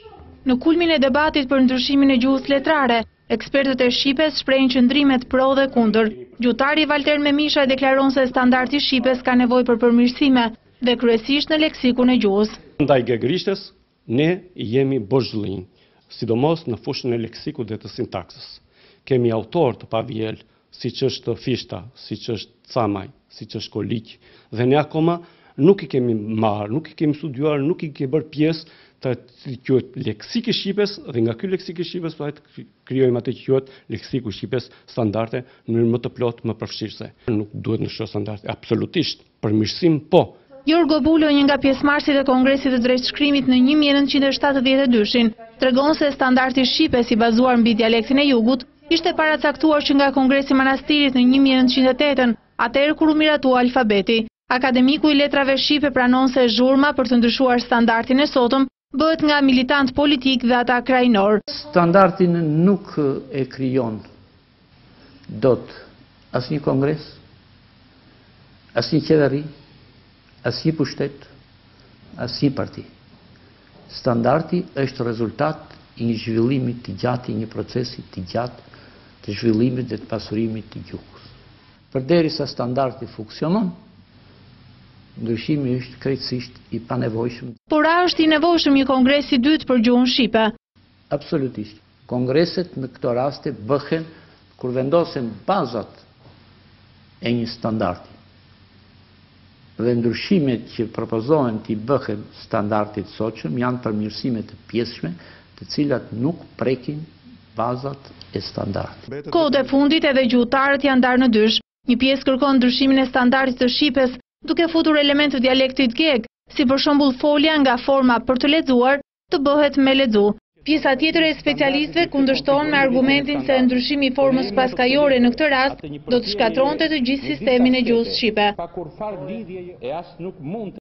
Në kulmin e debatit për ndryshimin e gjuhës letrare, ekspertët e shqipes shprehin qëndrimet pro dhe kundër. Gjuhëtari Valter Memisha deklaron se standardi shqipes ka nevojë për përmirësime dhe kryesisht në leksikun e gjuhës. Ndaj gegrishtes, ne jemi bozhllin, sidomos në fushën e leksikut dhe të sintaksës. Kemi autor të pavjel, siç është Fishta, siç është Camaj, siç është Koliq, dhe ne akoma nuk i kemi marrë, nuk i kemi studiuar, nuk i kemi bërë pjesë të quhet leksik i shqipes, dhe nga ky leksik i shqipes krijojmë atë që quhet leksiku i shqipes standarde në mënyrë më të plotë, më përfshirëse. Nuk duhet në shto standarde, absolutisht, përmirësim po. Jorgo Bulo, një nga pjesëmarrësit e Kongresit të Drejtshkrimit në 1972, tregon se standardi shqipes i bazuar mbi dialektin e Jugut ishte paracaktuar që nga Kongresi i Manastirit në 1908, atëherë kur u miratua alfabeti. Akademiku i letrave shqipe pranon se zhurma për të ndryshuar standardin e sotëm bëhet nga militant politik dhe ata krajnor. Standardin nuk e krijon dot asnjë kongres, asnjë qeveri, asnjë pushtet, asnjë parti. Standardi është rezultat i një zhvillimi të gjatë, i një procesi të gjatë të zhvillimit dhe të pasurimit të gjuhës. Përderisa standardi funksionon, ndryshimi është krejtësisht i panevojshëm. Por a është i nevojshëm një kongres i dytë për gjuhën shqipe? Absolutisht. Kongreset në këto raste bëhen kur vendosen bazat e një standardi. Dhe ndryshimet që propozohen të i bëhen standardit sotshëm janë përmirësime të pjesshme, të cilat nuk prekin bazat e standardit. Kohët e fundit edhe gjuhëtarët janë ndarë në dysh. Një pjesë kërkon ndryshimin e standardit të shqipes, duke futur elemente të dialektit geg, si për shembull folja nga forma për të lexuar të bëhet me lexu. Pjesa tjetër e specialistëve kundërshton me argumentin se ndryshimi i formës paskajore në këtë rast do të shkatronte të gjithë sistemin e gjuhës shqipe.